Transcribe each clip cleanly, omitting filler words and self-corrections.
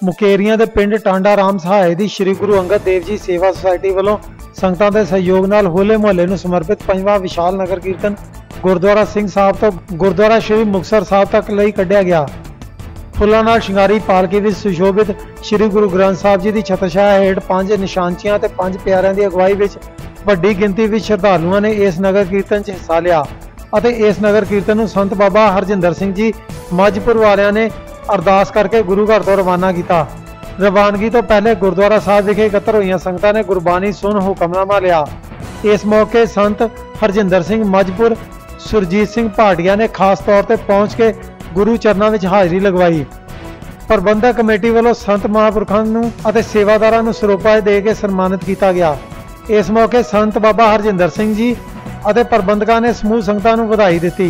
ਮੁਕੇਰੀਆਂ ਦੇ ਪਿੰਡ ਟਾਂਡਾ ਰਾਮ ਸਹਾਇ ਦੀ ਸ਼੍ਰੀ ਗੁਰੂ ਅੰਗਦ ਦੇਵ ਜੀ ਸੇਵਾ ਸੁਸਾਇਟੀ ਵੱਲੋਂ ਸੰਗਤਾਂ ਦੇ ਸਹਿਯੋਗ ਨਾਲ ਹੋਲੇ ਮੁਹੱਲੇ ਨੂੰ ਸਮਰਪਿਤ 5ਵਾਂ ਵਿਸ਼ਾਲ ਨਗਰ ਕੀਰਤਨ ਗੁਰਦੁਆਰਾ ਸਿੰਘ ਸਾਹਿਬ ਤੋਂ ਗੁਰਦੁਆਰਾ ਸ਼੍ਰੀ ਮੁਕਤਸਰ ਸਾਹਿਬ ਤੱਕ ਲਈ ਕੱਢਿਆ ਗਿਆ। ਫੁੱਲਾਂ ਨਾਲ ਸ਼ਿੰਗਾਰੀ ਪਾਲਕੀ ਵਿੱਚ ਸੁਸ਼ੋਭਿਤ ਸ਼੍ਰੀ ਗੁਰੂ ਗ੍ਰੰਥ ਸਾਹਿਬ ਜੀ ਦੀ ਛਤਰਛਾਇਆ ਹੇਠ 5 ਨਿਸ਼ਾਨਚੀਆਂ ਤੇ 5 ਪਿਆਰਿਆਂ ਦੀ ਅਗਵਾਈ ਵਿੱਚ ਵੱਡੀ ਗਿਣਤੀ ਵਿੱਚ ਸ਼ਰਧਾਲੂਆਂ ਨੇ ਇਸ ਨਗਰ ਕੀਰਤਨ 'ਚ ਹਿੱਸਾ ਲਿਆ ਅਤੇ ਇਸ ਨਗਰ ਕੀਰਤਨ ਨੂੰ ਸੰਤ ਬਾਬਾ ਹਰਜਿੰਦਰ ਸਿੰਘ ਜੀ ਮੱਝਪੁਰ ਵਾਲਿਆਂ ਨੇ ਅਰਦਾਸ ਕਰਕੇ ਗੁਰੂ ਘਰ ਤੋਂ ਰਵਾਨਾ ਕੀਤਾ। ਰਵਾਨਗੀ ਤੋਂ ਪਹਿਲੇ ਗੁਰਦੁਆਰਾ ਸਾਹਿਬ ਵਿਖੇ ਇਕੱਤਰ ਹੋਈਆਂ ਸੰਗਤਾਂ ਨੇ ਗੁਰਬਾਣੀ ਸੁਣ ਹੁਕਮਨਾਮਾ ਲਿਆ। ਇਸ ਮੌਕੇ ਸੰਤ ਹਰਜਿੰਦਰ ਸਿੰਘ ਮੱਝਪੁਰ, ਸੁਰਜੀਤ ਸਿੰਘ ਭਾਟੀਆ ਨੇ ਖਾਸ ਤੌਰ ਤੇ ਪਹੁੰਚ ਕੇ ਗੁਰੂ ਚਰਨਾਂ ਵਿੱਚ ਹਾਜ਼ਰੀ ਲਗਵਾਈ। ਪ੍ਰਬੰਧਕ ਕਮੇਟੀ ਵੱਲੋਂ ਸੰਤ ਮਹਾਂਪੁਰਖਾਂ ਨੂੰ ਅਤੇ ਸੇਵਾਦਾਰਾਂ ਨੂੰ ਸਰੋਪਾ ਦੇ ਕੇ ਸਨਮਾਨਿਤ ਕੀਤਾ ਗਿਆ। ਇਸ ਮੌਕੇ ਸੰਤ ਬਾਬਾ ਹਰਜਿੰਦਰ ਸਿੰਘ ਜੀ ਅਤੇ ਪ੍ਰਬੰਧਕਾਂ ਨੇ ਸਮੂਹ ਸੰਗਤਾਂ ਨੂੰ ਵਧਾਈ ਦਿੱਤੀ।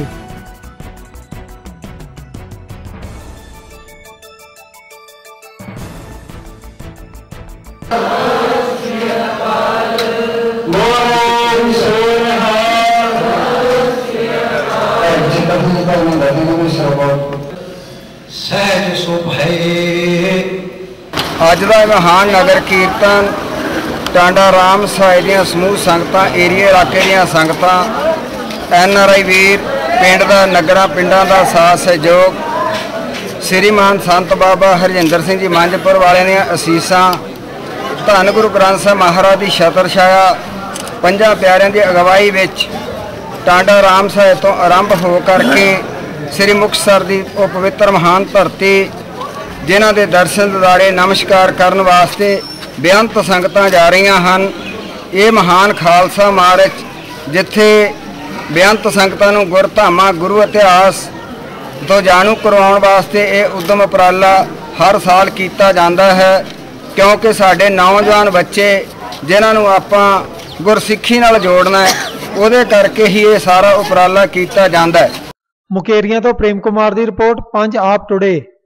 ਅੱਜ ਦਾ महान नगर कीर्तन टांडा राम सहाय ਦੀਆਂ समूह संगतां एरिया इलाके ਦੀਆਂ संगतां NRI वीर पिंड दा नगरां पिंडां दा साथ सहयोग श्रीमान संत बाबा हरजिंदर सिंह जी मंझपुर वाले ਦੀਆਂ असीसां धन गुरु ग्रंथ साहिब महाराज की छतरछाया 5 प्यारिਆਂ ਦੀ अगवाई विच टांडा राम सहाय तो आरंभ हो करके श्री मुक्तसर की वो पवित्र महान धरती जिन्हां दे दर्शन दिदारे नमस्कार करन वास्ते बेअंत संगतां जा रही हैं। ये महान खालसा मार्च जिथे बेअंत संगतां नूं गुरधामां गुरु इतिहास तो जाणू करवाउण वास्ते ये उद्यम उपराला हर साल किया जाता है, क्योंकि साडे नौजवान बच्चे जिन्हां नूं आपां गुरसिੱਖੀ नाल जोड़ना है, उहदे करके ही ये सारा उपराला किया जाता है। मुकेरियां तो प्रेम कुमार की रिपोर्ट, पंज आप टुडे।